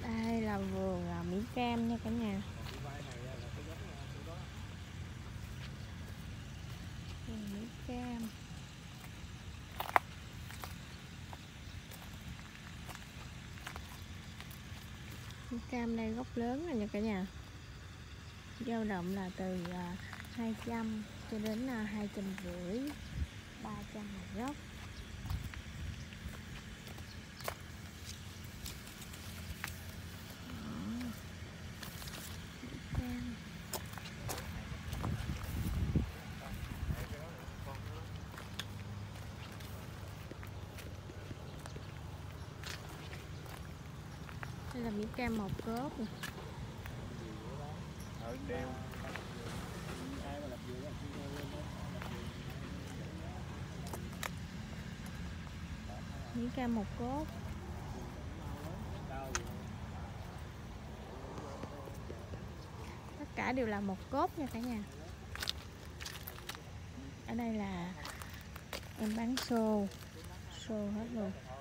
Đây là vườn mỹ cam nha cả nhà. Vườn mỹ cam. Mỹ cam đây gốc lớn rồi nha cả nhà. Dao động là từ 200 cho đến 250, 300 một gốc. Đây là mỹ cam một cốp nè. Mỹ cam một cốt. Tất cả đều là một cốt nha cả nhà. Ở đây là em bán xô hết luôn.